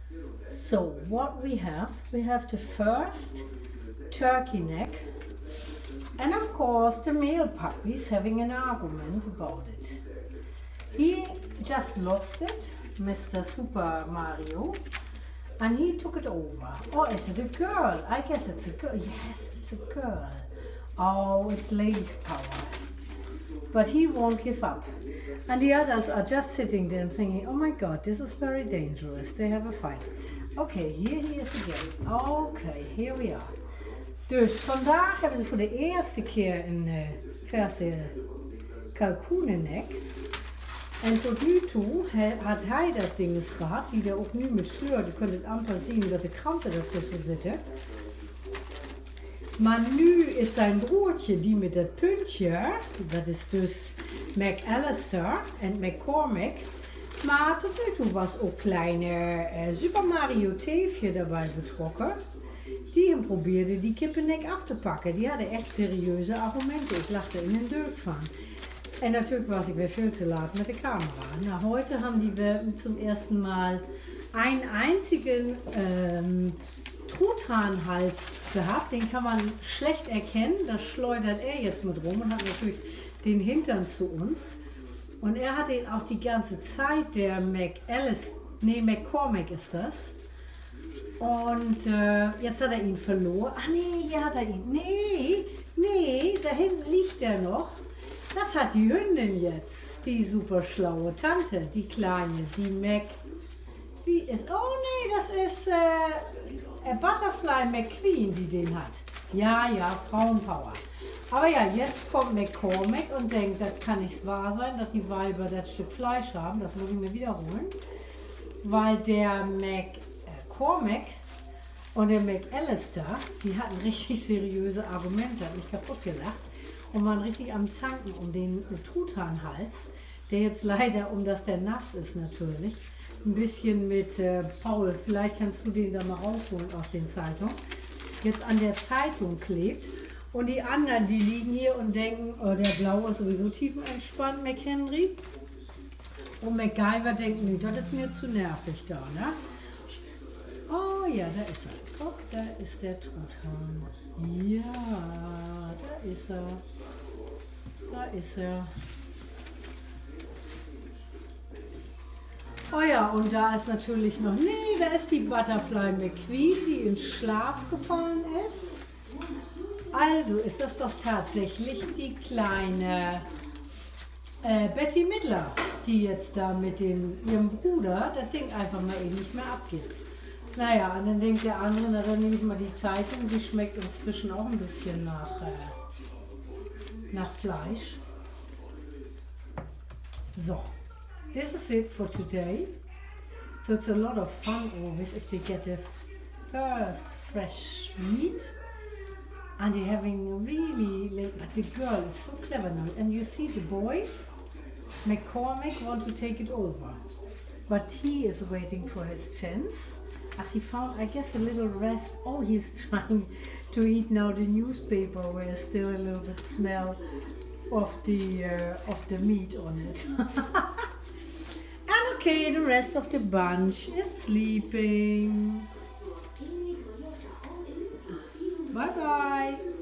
So what we have the first turkey neck, and of course the male puppy is having an argument about it. He just lost it, Mr. Super Mario, and he took it over. Oh, is it a girl? I guess it's a girl. Yes, it's a girl. Oh, it's ladies' power. But he won't give up. And the others are just sitting there and thinking, oh my God, this is very dangerous. They have a fight. Okay, here he is again. Okay, here we are. Dus vandaag hebben ze voor de eerste keer een verse kalkoenennek. En tot nu toe had hij dat ding eens gehad, die er ook nu met sleur. Je kunt het amper zien dat de kranten ertussen zitten. Maar nu is zijn broertje, die met dat puntje, dat is dus McAllister en McCormick. Maar tot nu toe was ook kleine Super Mario Teefje daarbij betrokken. Die hem probeerde die kippennek af te pakken. Die hadden echt serieuze argumenten. Ik lag er in een deuk van. En natürlich was ich weer veel te laat mit der Kamera. Na, heute haben die Welpen zum ersten Mal einen einzigen Truthahnhals gehabt. Den kann man schlecht erkennen. Das schleudert er jetzt mit rum und hat natürlich den Hintern zu uns. Und er hatte ihn auch die ganze Zeit, der McCormick ist das. Und jetzt hat er ihn verloren. Ach nee, hier hat er ihn. Nee, da hinten liegt er noch. Das hat die Hündin jetzt, die super schlaue Tante, die kleine, die Mac. Wie ist, oh nee, das ist Butterfly McQueen, die den hat. Ja, Frauenpower. Aber ja, jetzt kommt McCormick und denkt, das kann nicht wahr sein, dass die Weiber das Stück Fleisch haben. Das muss ich mir wiederholen. Weil der McCormick und der McAllister, die hatten richtig seriöse Argumente, hat mich kaputt gelacht. Und waren richtig am Zanken um den Truthahnhals, der jetzt leider, dass der nass ist natürlich, ein bisschen mit Paul, vielleicht kannst du den da mal rausholen aus den Zeitungen, jetzt an der Zeitung klebt. Und die anderen, die liegen hier und denken, oh, der Blaue ist sowieso tiefenentspannt, McHenry. Und MacGyver denkt, nee, das ist mir zu nervig da, ne? Oh ja, da ist er. Guck, da ist der Truthahn. Ja, da ist er. Da ist er. Oh ja, und da ist natürlich noch, nee, da ist die Butterfly McQueen, die in Schlaf gefallen ist. Also ist das doch tatsächlich die kleine Betty Midler, die jetzt da mit ihrem Bruder das Ding einfach mal eben nicht mehr abgibt. Naja, und dann denkt der andere, na dann nehme ich mal die Zeitung, die schmeckt inzwischen auch ein bisschen nach Fleisch. So, this is it for today. So it's a lot of fun always if they get the first fresh meat. And they're having really, but the girl is so clever now. And you see the boy, McCormick, want to take it over. But he is waiting for his chance. As he found, I guess, a little rest. Oh, he's trying to eat now the newspaper where there's still a little bit smell of the meat on it. And okay, the rest of the bunch is sleeping. Bye bye.